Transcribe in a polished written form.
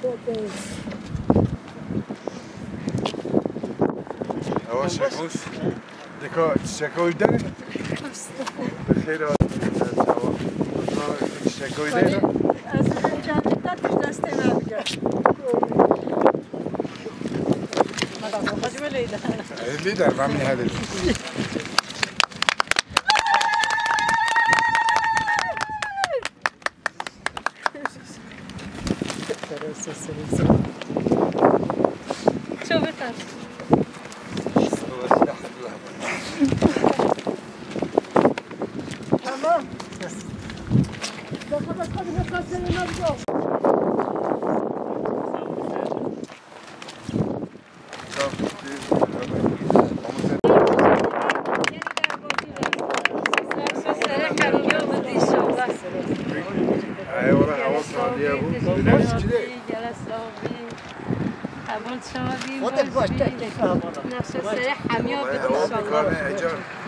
هو شكوش ديكو شكوي داري بخير شكوي داري از جانب دست نمیگه لیدر من هذا شو بتر تمام خودت باش تکلیف هم. نفس السريح حمية بدي